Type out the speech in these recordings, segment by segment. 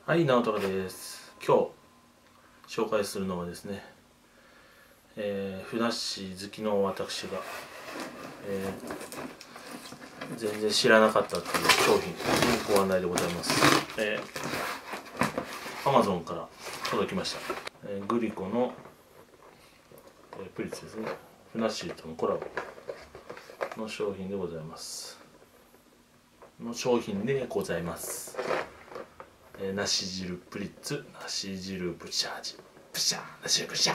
はい、直虎です。今日紹介するのはですね、ふなっしー好きの私が、全然知らなかったっていう商品のご案内でございます。Amazon から届きました。グリコの、プリッツですね。ふなっしーとのコラボの商品でございます。梨汁プリッツ、梨汁ブシャージ、ブシャー、梨汁ブシャー。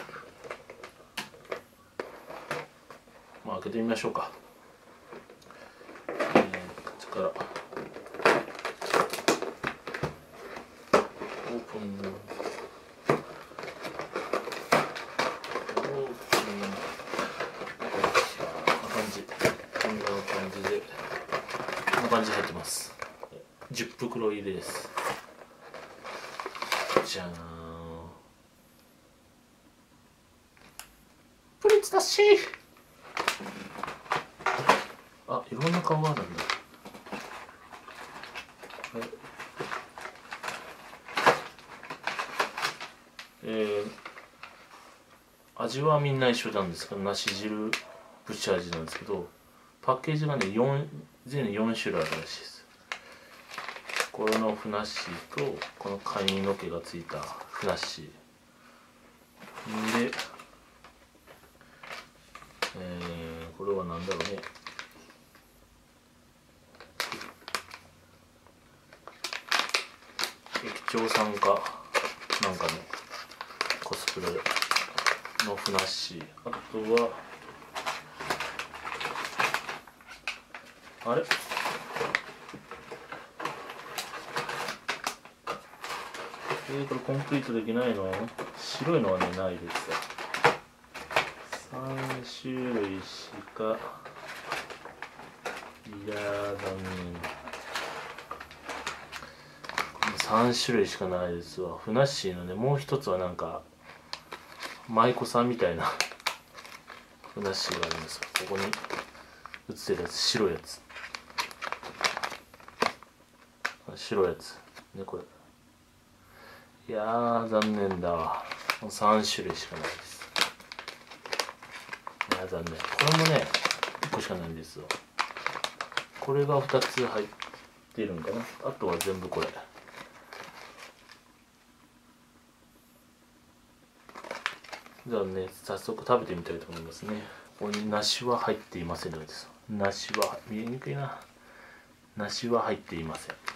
開けてみましょうか。こっちからオープン。こんな感じで入ってます。10袋入りです。じゃーん。プリッツだし。いろんな顔があるんだ。味はみんな一緒なんですけど、梨汁ぶち味なんですけど、パッケージがね、全4種類あるらしいです。これのふなっしーと、この髪の毛がついたふなっしーで、これは何だろうね。駅長さんかなんかのコスプレのふなっしー。あとはあれ、これコンプリートできないの？白いのはね、ないですよ。3種類しか。いやー、残念。3種類しかないですわ。ふなっしーのね、もう一つはなんか舞妓さんみたいなふなっしーがあるんですよ。ここに映ってるやつ、白いやつ、白いやつね、これ。いやー、残念だわ。もう3種類しかないです。いやー、残念。これもね、1個しかないんですよ。これが2つ入ってるんかな。あとは全部これ。じゃあね、早速食べてみたいと思いますね。ここに梨は入っていませんのです。梨は見えにくいな。梨は入っていません。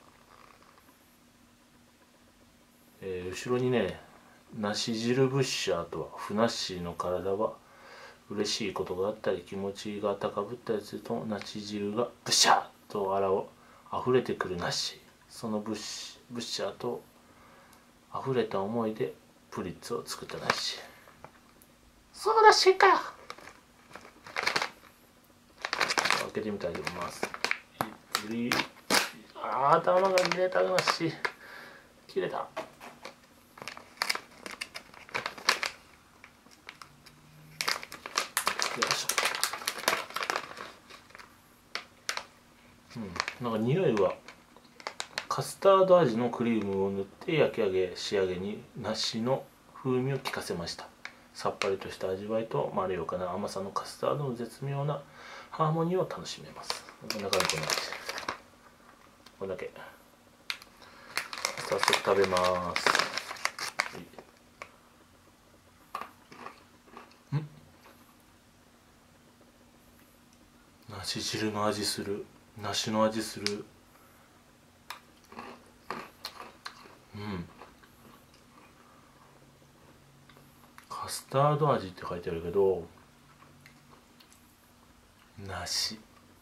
後ろにね、梨汁ブッシャーとはふなっしーの体は嬉しいことがあったり気持ちが高ぶったりすると梨汁がブシャーと溢れてくる梨。そのブッシャーと溢れた思いでプリッツを作ったらしい。そうらしいか。開けてみたいと思います。頭が切れたなし。切れた。よいしょ。なんか匂いはカスタード味のクリームを塗って焼き上げ、仕上げに梨の風味を効かせました。さっぱりとした味わいとまろやかな甘さのカスタードの絶妙なハーモニーを楽しめます。こんな感じになって、これだけ。早速食べます。梨汁の味する。梨の味する。カスタード味って書いてあるけど、梨。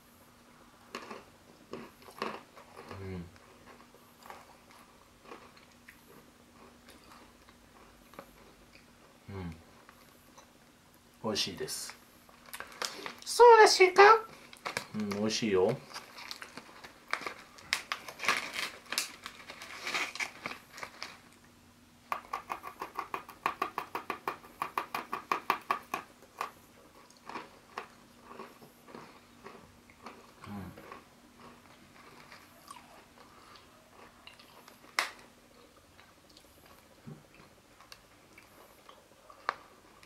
美味しいです。 そうらしいか。 美味しいよ。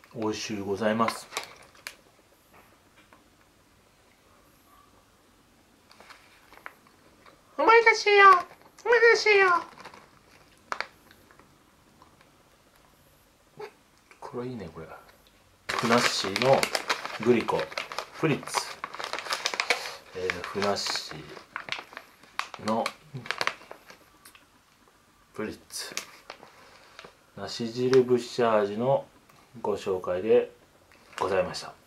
美味しゅうございます。 お前たちよ、お前たちよ。 これいいね。これふなっしーのグリコフリッツ、ふなっしーのフリッツ梨汁ブッシャー味のご紹介でございました。